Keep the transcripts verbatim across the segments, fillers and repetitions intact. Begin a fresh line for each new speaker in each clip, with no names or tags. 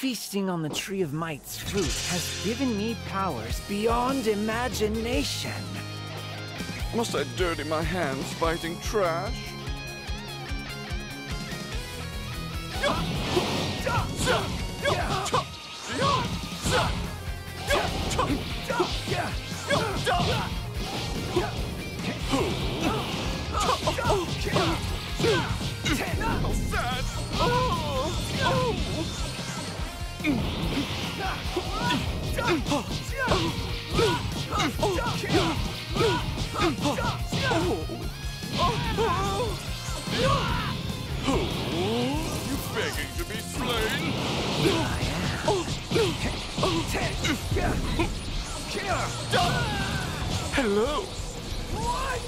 Feasting on the Tree of Might's fruit has given me powers beyond imagination.
Must I dirty my hands fighting trash? How sad! Oh! Oh! You begging to be slain? Hello. What?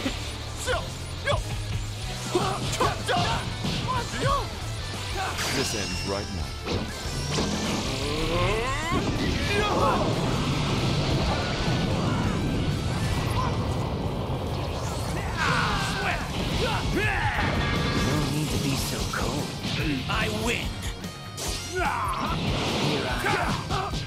This ends right now.
No need to be so cold.
I win.
Here I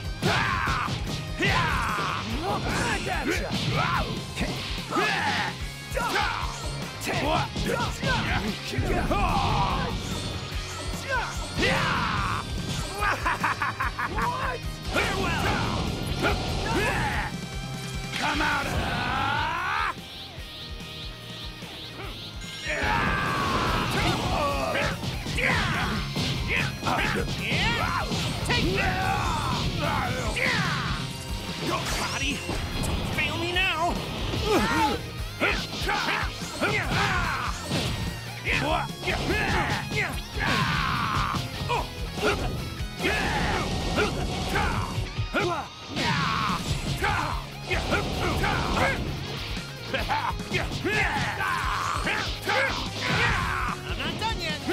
Come out! Take that! Go, body! Don't fail me now! I'm not done yet!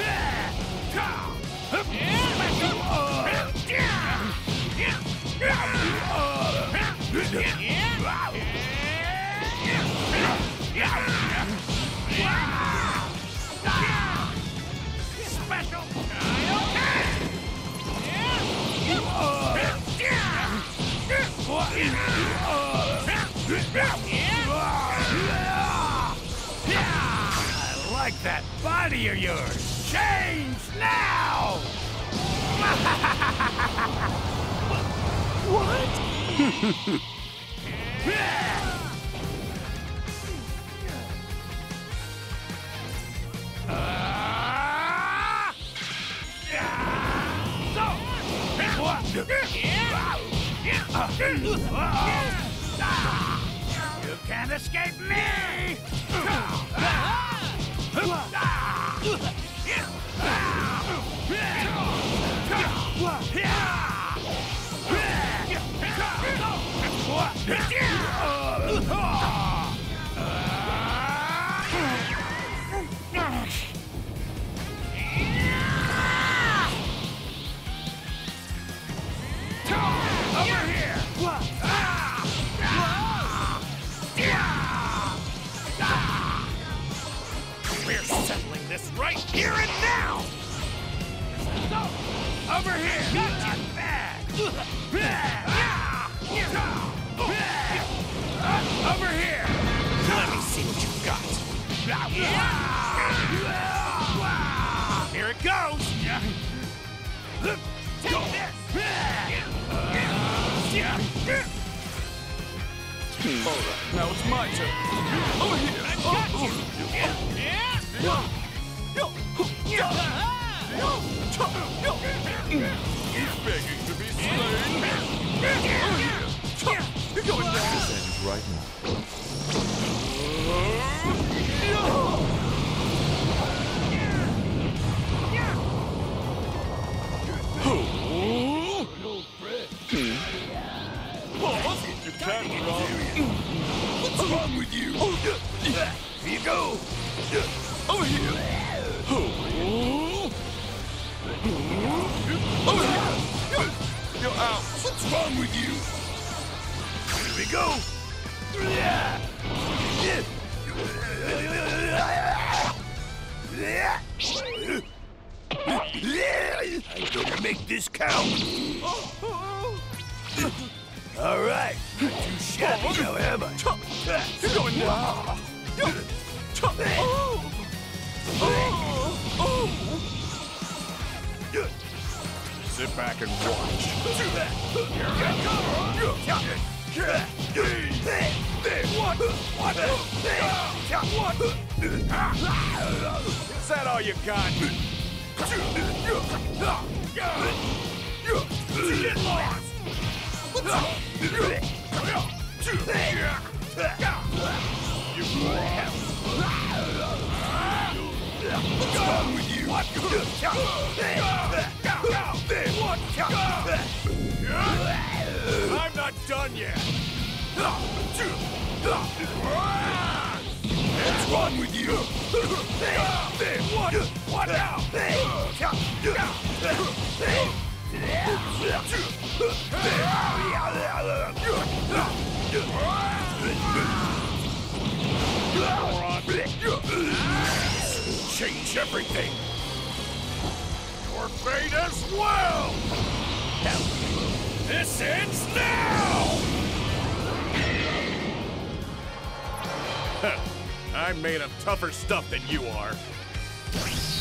Special! I like that body of yours! Change now!
What?
You can't escape me! Over here! We're settling this right here and now! Over here! Not bad! Over here! Let me see what you've got. Here it goes! Take this!
All right, now it's my turn. Over here.
I've got you.
He's begging to be slain. Over here. You're going down. This ends right now. You can't run. What's wrong with you? Here you go. Over here. Over here. You're out. What's wrong with you? Here we go. I Gonna make this count. All right, not too shabby now, am I?
You're going now. Sit back and watch. What? What? What? Is that all you got? Get lost!
What's wrong with you? What?
I'm not done yet.
What's wrong with you?
What? What now?
Change everything.
Your fate as well. This ends now. I'm made of tougher stuff than you are.